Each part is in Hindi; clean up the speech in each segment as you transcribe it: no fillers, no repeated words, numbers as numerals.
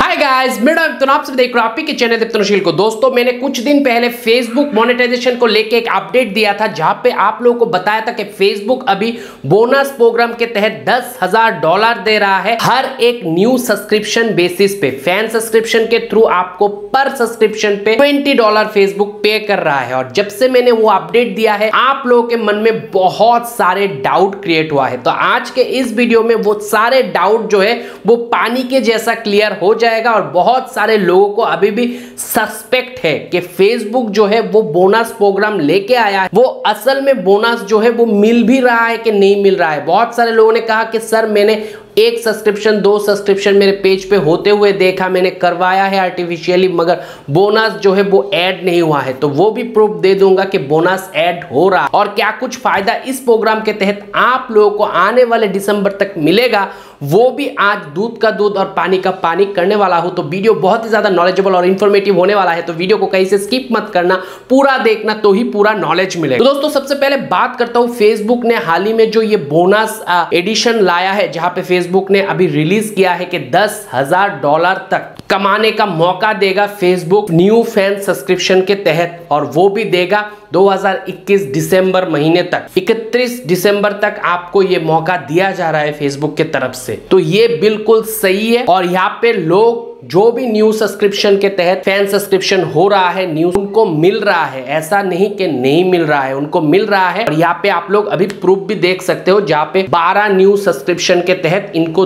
हाय गाइस, मेरा तो आप सब देख रहे हो आपके चैनल दीप्तनुशील को। दोस्तों, मैंने कुछ दिन पहले फेसबुक मोनेटाइजेशन को लेके एक अपडेट दिया था, जहां पे आप लोगों को बताया था कि फेसबुक अभी बोनस प्रोग्राम के तहत $10,000 दे रहा है हर एक न्यू सब्सक्रिप्शन बेसिस पे। फैन सब्सक्रिप्शन के थ्रू आपको पर सब्सक्रिप्शन पे $20 फेसबुक पे कर रहा है। और जब से मैंने वो अपडेट दिया है, आप लोगों के मन में बहुत सारे डाउट क्रिएट हुआ है। तो आज के इस वीडियो में वो सारे डाउट जो है वो पानी के जैसा क्लियर हो जाएगा। और बहुत सारे लोगों को अभी भी सस्पेक्ट है कि फेसबुक जो है वो बोनस प्रोग्राम लेके आया है, वो असल में बोनस जो है वो मिल भी रहा है कि नहीं मिल रहा है। बहुत सारे लोगों ने कहा कि सर, मैंने एक सब्सक्रिप्शन 2 सब्सक्रिप्शन मेरे पेज पे होते हुए देखा, मैंने करवाया है आर्टिफिशियली, मगर बोनस जो है वो ऐड नहीं हुआ है। तो वो भी प्रूफ दे दूंगा कि बोनस ऐड हो रहा है और क्या कुछ फायदा इस प्रोग्राम के तहत आप लोगों को आने वाले दिसंबर तक मिलेगा, वो भी आज दूध का दूध और पानी का पानी करने वाला हूं। तो वीडियो बहुत ही ज्यादा नॉलेजेबल और इंफॉर्मेटिव होने वाला है, तो वीडियो को कहीं से स्किप मत करना, पूरा देखना तो ही पूरा नॉलेज मिलेगा। तो दोस्तों, सबसे पहले बात करता हूं फेसबुक ने हाल ही में जो ये बोनस एडिशन लाया है, जहां पे फेसबुक ने अभी रिलीज किया है कि $10,000 तक कमाने का मौका देगा फेसबुक न्यू फैन सब्सक्रिप्शन के तहत। और वो भी देगा 2021 दिसंबर महीने तक, 31 दिसंबर तक आपको ये मौका दिया जा रहा है फेसबुक के तरफ से। तो ये बिल्कुल सही है। और यहाँ पे लोग जो भी न्यू सब्सक्रिप्शन के तहत फैन सब्सक्रिप्शन हो रहा है न्यू, उनको मिल रहा है, ऐसा नहीं कि नहीं मिल रहा है, उनको मिल रहा है। और यहाँ पे आप लोग अभी प्रूफ भी देख सकते हो, जहाँ पे 12 न्यू सब्सक्रिप्शन के तहत इनको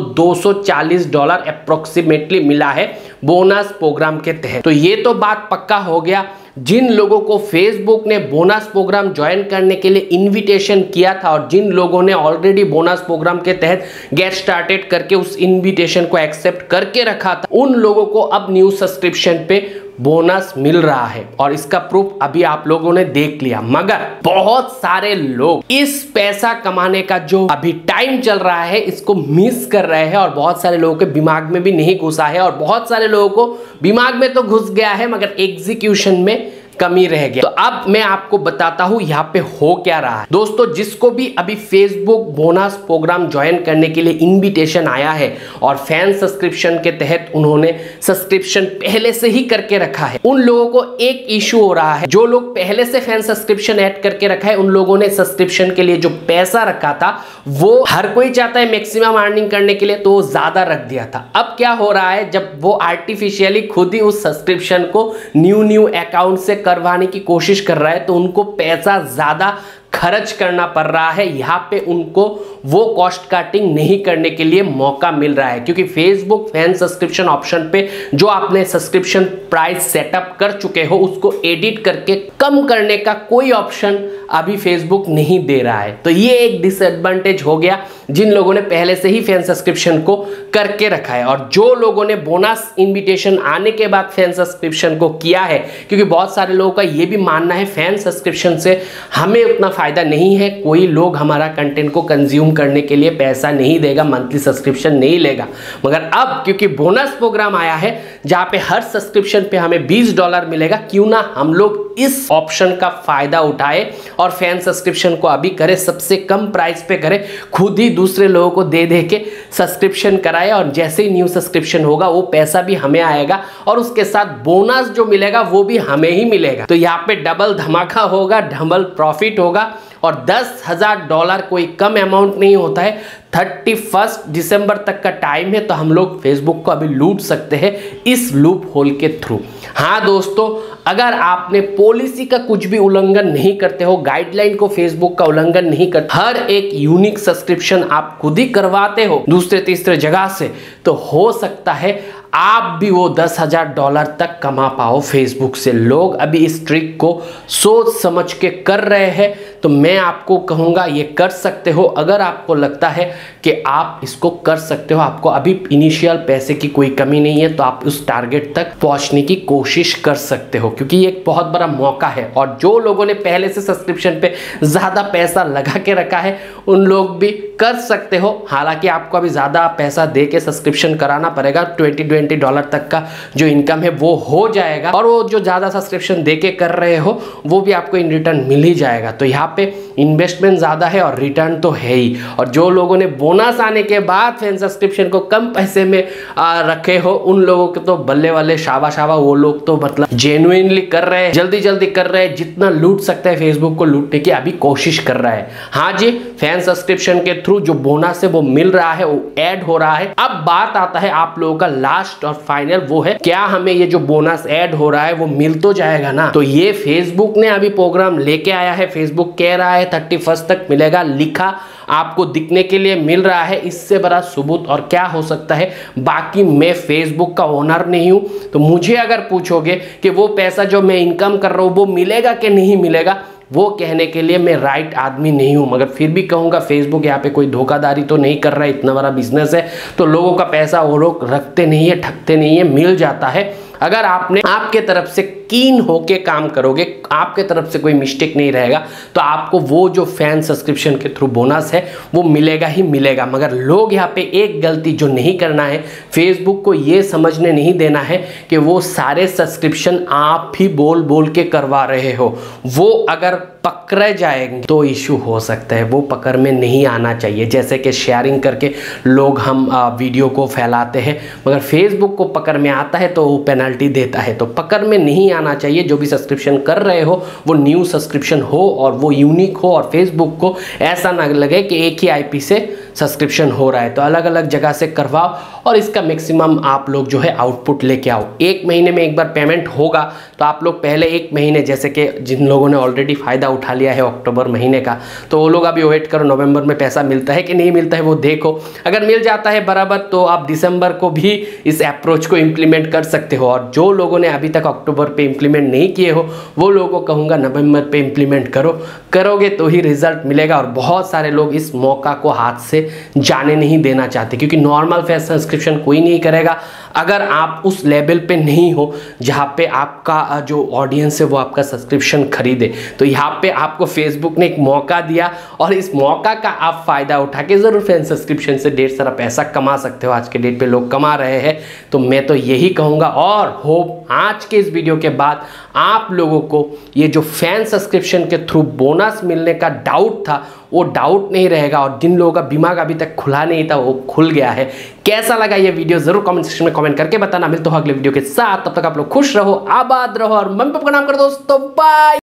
$240 अप्रोक्सीमेटली मिला है बोनस प्रोग्राम के तहत। तो ये तो बात पक्का हो गया। जिन लोगों को फेसबुक ने बोनस प्रोग्राम ज्वाइन करने के लिए इनविटेशन किया था और जिन लोगों ने ऑलरेडी बोनस प्रोग्राम के तहत गेट स्टार्टेड करके उस इनविटेशन को एक्सेप्ट करके रखा था, उन लोगों को अब न्यू सब्सक्रिप्शन पे बोनस मिल रहा है। और इसका प्रूफ अभी आप लोगों ने देख लिया। मगर बहुत सारे लोग इस पैसा कमाने का जो अभी टाइम चल रहा है, इसको मिस कर रहे हैं। और बहुत सारे लोगों के दिमाग में भी नहीं घुसा है, और बहुत सारे लोगों को दिमाग में तो घुस गया है मगर एग्जीक्यूशन में कमी रह गया। तो अब मैं आपको बताता हूं यहाँ पे हो क्या रहा है। दोस्तों, जिसको भी अभी फेसबुक बोनस प्रोग्राम ज्वाइन करने के लिए इनविटेशन आया है और फैन सब्सक्रिप्शन के तहत उन्होंने सब्सक्रिप्शन पहले से ही करके रखा है, उन लोगों को एक इशू हो रहा है। जो लोग पहले से फैन सब्सक्रिप्शन ऐड करके रखा है, उन लोगों ने सब्सक्रिप्शन के लिए जो पैसा रखा था, वो हर कोई चाहता है मैक्सिमम अर्निंग करने के लिए, तो ज्यादा रख दिया था। अब क्या हो रहा है, जब वो आर्टिफिशियली खुद ही उस सब्सक्रिप्शन को न्यू अकाउंट से करवाने की कोशिश कर रहा है, तो उनको पैसा ज्यादा खर्च करना पड़ रहा है। यहाँ पे उनको वो कॉस्ट कटिंग नहीं करने के लिए मौका मिल रहा है, क्योंकि फेसबुक फैन सब्सक्रिप्शन ऑप्शन पे जो आपने सब्सक्रिप्शन प्राइस सेटअप कर चुके हो, उसको एडिट करके कम करने का कोई ऑप्शन अभी फेसबुक नहीं दे रहा है। तो ये एक डिसएडवांटेज हो गया जिन लोगों ने पहले से ही फैन सब्सक्रिप्शन को करके रखा है। और जो लोगों ने बोनस इनविटेशन आने के बाद फैन सब्सक्रिप्शन को किया है, क्योंकि बहुत सारे लोगों का ये भी मानना है फैन सब्सक्रिप्शन से हमें उतना फायदा नहीं है, कोई लोग हमारा कंटेंट को कंज्यूम करने के लिए पैसा नहीं देगा, मंथली सब्सक्रिप्शन नहीं लेगा। मगर अब क्योंकि बोनस प्रोग्राम आया है जहां पे हर सब्सक्रिप्शन पे हमें $20 मिलेगा, क्यों ना हम लोग इस ऑप्शन का फायदा उठाए और फैन सब्सक्रिप्शन को अभी करें, सबसे कम प्राइस पे करें, खुद ही दूसरे लोगों को दे के सब्सक्रिप्शन कराए। और जैसे ही न्यू सब्सक्रिप्शन होगा वो पैसा भी हमें आएगा और उसके साथ बोनस जो मिलेगा वो भी हमें ही मिलेगा। तो यहाँ पे डबल धमाका होगा, डबल प्रॉफिट होगा। और $10,000 कोई कम अमाउंट नहीं होता है। 31 दिसंबर तक का टाइम है, तो हम लोग फेसबुक को अभी लूट सकते हैं इस लूप होल के थ्रू। हाँ दोस्तों, अगर आपने पॉलिसी का कुछ भी उल्लंघन नहीं करते हो, गाइडलाइन को फेसबुक का उल्लंघन नहीं करते, हर एक यूनिक सब्सक्रिप्शन आप खुद ही करवाते हो दूसरे तीसरे जगह से, तो हो सकता है आप भी वो $10,000 तक कमा पाओ फेसबुक से। लोग अभी इस ट्रिक को सोच समझ के कर रहे हैं, तो मैं आपको कहूँगा ये कर सकते हो। अगर आपको लगता है कि आप इसको कर सकते हो, आपको अभी इनिशियल पैसे की कोई कमी नहीं है, तो आप उस टारगेट तक पहुँचने की कोशिश कर सकते हो, क्योंकि ये एक बहुत बड़ा मौका है। और जो लोगों ने पहले से सब्सक्रिप्शन पे ज़्यादा पैसा लगा के रखा है, उन लोग भी कर सकते हो। हालांकि आपको अभी ज़्यादा पैसा दे के सब्सक्रिप्शन कराना पड़ेगा, $20 तक का जो इनकम है वो हो जाएगा। और वो जो ज़्यादा सब्सक्रिप्शन दे के कर रहे हो वो भी आपको इन रिटर्न मिल ही जाएगा। तो यहाँ पे इन्वेस्टमेंट ज़्यादा है और रिटर्न तो है ही। और जो लोगों ने बोनस आने के बाद फैन सब्सक्रिप्शन को कम पैसे में रखे हो, उन लोगों के तो बल्ले वाले, शाबा, वो लोग तो मतलब जेन्युइनली कर रहे हैं, जल्दी जल्दी कर रहे हैं, जितना लूट सकते हैं फेसबुक को लूटने की अभी कोशिश कर रहा है। हाँ जी, फैन सब्सक्रिप्शन के थ्रू जो बोनस है वो मिल रहा है, वो ऐड हो रहा है। अब बात आता है आप लोगों का लास्ट और फाइनल, वो है क्या हमें ये जो बोनस ऐड हो रहा है वो मिल तो जाएगा ना? तो ये फेसबुक ने अभी प्रोग्राम लेके आया है। फेसबुक कह रहा है 31 तक मिलेगा, लिखा आपको दिखने के लिए मिल रहा है। इससे बड़ा सबूत और क्या हो सकता है? बाकी मैं फेसबुक का ओनर नहीं हूं, तो मुझे अगर पूछोगे कि वो पैसा जो मैं इनकम कर रहा हूं वो मिलेगा कि नहीं मिलेगा, वो कहने के लिए मैं राइट आदमी नहीं हूं। मगर फिर भी कहूंगा फेसबुक यहाँ पे कोई धोखाधड़ी तो नहीं कर रहा है। इतना बड़ा बिजनेस है तो लोगों का पैसा वो लोग रखते नहीं है, ठगते नहीं है, मिल जाता है। अगर आपने आपके तरफ से कीन होके काम करोगे, आपके तरफ से कोई मिस्टेक नहीं रहेगा, तो आपको वो जो फैन सब्सक्रिप्शन के थ्रू बोनस है वो मिलेगा ही मिलेगा। मगर लोग यहाँ पे एक गलती जो नहीं करना है, फेसबुक को ये समझने नहीं देना है कि वो सारे सब्सक्रिप्शन आप ही बोल बोल के करवा रहे हो। वो अगर पकड़े जाएंगे तो इशू हो सकता है, वो पकड़ में नहीं आना चाहिए। जैसे कि शेयरिंग करके लोग हम वीडियो को फैलाते हैं, मगर फेसबुक को पकड़ में आता है तो वो पेनल्टी देता है। तो पकड़ में नहीं आना चाहिए। जो भी सब्सक्रिप्शन कर रहे हो वो न्यू सब्सक्रिप्शन हो और वो यूनिक हो, और फेसबुक को ऐसा ना लगे कि एक ही आईपी से सब्सक्रिप्शन हो रहा है। तो अलग अलग जगह से करवाओ और इसका मैक्सिमम आप लोग जो है आउटपुट लेके आओ। एक महीने में एक बार पेमेंट होगा, तो आप लोग पहले एक महीने, जैसे कि जिन लोगों ने ऑलरेडी फ़ायदा उठा लिया है अक्टूबर महीने का, तो वो लोग अभी वेट करो नवंबर में पैसा मिलता है कि नहीं मिलता है वो देखो। अगर मिल जाता है बराबर तो आप दिसंबर को भी इस अप्रोच को इम्प्लीमेंट कर सकते हो। और जो लोगों ने अभी तक अक्टूबर पे इम्प्लीमेंट नहीं किए हो वो लोगों को कहूँगा नवंबर पे इम्प्लीमेंट करोगे तो ही रिजल्ट मिलेगा। और बहुत सारे लोग इस मौका को हाथ से जाने नहीं देना चाहते, क्योंकि नॉर्मल फैन सब्सक्रिप्शन कोई नहीं करेगा अगर आप उस लेवल पे नहीं हो जहाँ पे आपका जो ऑडियंस है वो आपका सब्सक्रिप्शन खरीदे। तो यहाँ पे आपको फेसबुक ने एक मौका दिया और इस मौका का आप फ़ायदा उठा के ज़रूर फैन सब्सक्रिप्शन से ढेर सारा पैसा कमा सकते हो। आज के डेट पे लोग कमा रहे हैं, तो मैं तो यही कहूँगा। और होप आज के इस वीडियो के बाद आप लोगों को ये जो फैन सब्सक्रिप्शन के थ्रू बोनस मिलने का डाउट था वो डाउट नहीं रहेगा, और जिन लोगों का दिमाग अभी तक खुला नहीं था वो खुल गया है। कैसा लगा ये वीडियो जरूर कमेंट सेक्शन में कमेंट करके बताना। मिलता हूं अगले वीडियो के साथ, तब तक आप लोग खुश रहो, आबाद रहो और मम्मी पापा का नाम करो दोस्तों। बाय।